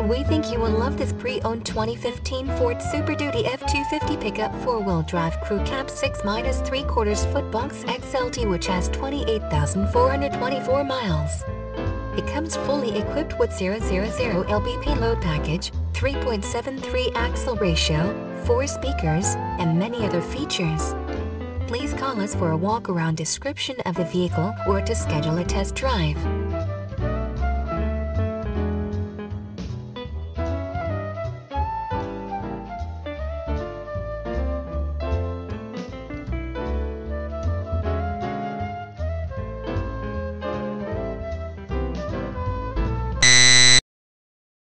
We think you will love this pre-owned 2015 Ford Super Duty F-250 pickup 4-wheel drive crew cab 6-3/4 foot Box XLT, which has 28,424 miles. It comes fully equipped with 000 Lb Payload Package, 3.73 axle ratio, 4 speakers, and many other features. Please call us for a walk-around description of the vehicle or to schedule a test drive.